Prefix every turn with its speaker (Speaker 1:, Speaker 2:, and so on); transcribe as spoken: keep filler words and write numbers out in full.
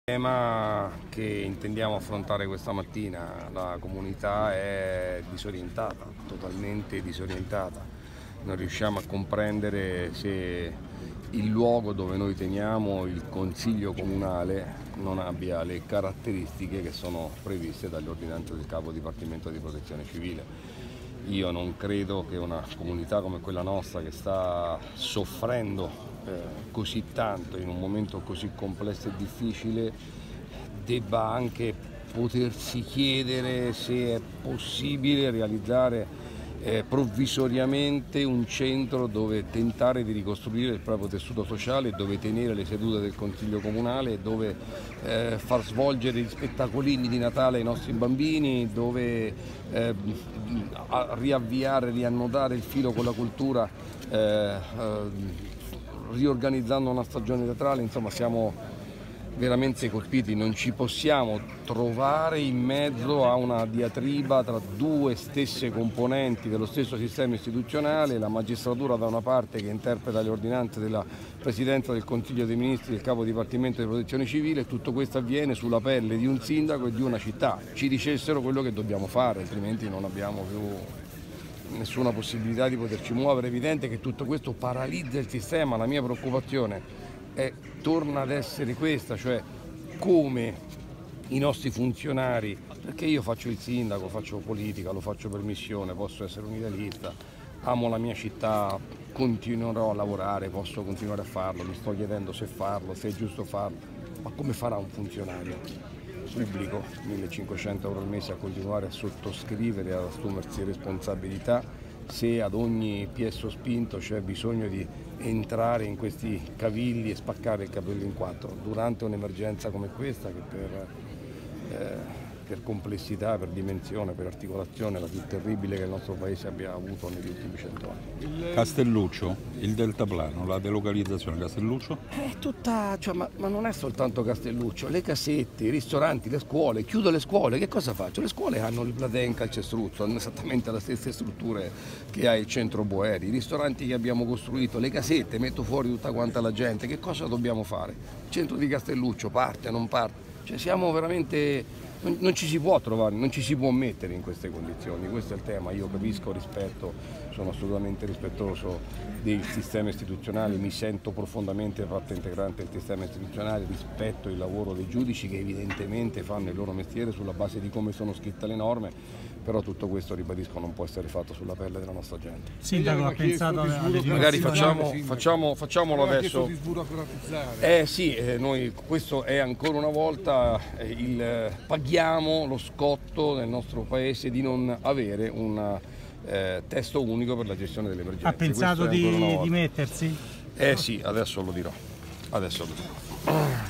Speaker 1: Il tema che intendiamo affrontare questa mattina, la comunità è disorientata, totalmente disorientata. Non riusciamo a comprendere se il luogo dove noi teniamo il Consiglio Comunale non abbia le caratteristiche che sono previste dalle ordinanze del Capo Dipartimento di Protezione Civile. Io non credo che una comunità come quella nostra, che sta soffrendo Eh, così tanto in un momento così complesso e difficile, debba anche potersi chiedere se è possibile realizzare eh, provvisoriamente un centro dove tentare di ricostruire il proprio tessuto sociale, dove tenere le sedute del Consiglio Comunale, dove eh, far svolgere gli spettacolini di Natale ai nostri bambini, dove eh, riavviare, riannodare il filo con la cultura, eh, eh, riorganizzando una stagione teatrale. Insomma, siamo veramente colpiti, non ci possiamo trovare in mezzo a una diatriba tra due stesse componenti dello stesso sistema istituzionale, la magistratura da una parte che interpreta le ordinanze della Presidenza del Consiglio dei Ministri, del Capo Dipartimento di Protezione Civile, e tutto questo avviene sulla pelle di un sindaco e di una città. Ci dicessero quello che dobbiamo fare, altrimenti non abbiamo più nessuna possibilità di poterci muovere. È evidente che tutto questo paralizza il sistema. La mia preoccupazione è, torna ad essere questa, cioè come i nostri funzionari, perché io faccio il sindaco, faccio politica, lo faccio per missione, posso essere un idealista, amo la mia città, continuerò a lavorare, posso continuare a farlo, mi sto chiedendo se farlo, se è giusto farlo, ma come farà un funzionario pubblico, millecinquecento euro al mese, a continuare a sottoscrivere, ad assumersi responsabilità, se ad ogni piesso spinto c'è bisogno di entrare in questi cavilli e spaccare il capello in quattro durante un'emergenza come questa, che per, eh, per complessità, per dimensione, per articolazione è la più terribile che il nostro Paese abbia avuto negli ultimi cento anni.
Speaker 2: Castelluccio, il deltaplano, la delocalizzazione Castelluccio?
Speaker 1: È tutta, cioè, ma, ma non è soltanto Castelluccio, le casette, i ristoranti, le scuole, chiudo le scuole, che cosa faccio? Le scuole hanno il platè in calcestruzzo, hanno esattamente le stesse strutture che ha il centro Boeri, i ristoranti che abbiamo costruito, le casette, metto fuori tutta quanta la gente, che cosa dobbiamo fare? Il centro di Castelluccio parte, non parte? Cioè siamo veramente... Non, non ci si può trovare, non ci si può mettere in queste condizioni, questo è il tema. Io capisco, rispetto, sono assolutamente rispettoso del sistema istituzionale, mi sento profondamente parte integrante del sistema istituzionale, rispetto il lavoro dei giudici che evidentemente fanno il loro mestiere sulla base di come sono scritte le norme, però tutto questo, ribadisco, non può essere fatto sulla pelle della nostra gente.
Speaker 3: Sindaco, ha pensato a
Speaker 1: magari facciamo, facciamo, facciamolo adesso.
Speaker 4: Di sburocratizzare.
Speaker 1: Eh sì, eh, noi questo è ancora una volta eh, il eh, paghiamo lo scotto nel nostro paese di non avere un eh, testo unico per la gestione delle emergenze.
Speaker 3: Ha pensato di dimettersi?
Speaker 1: Eh sì, adesso lo dirò. Adesso lo dirò.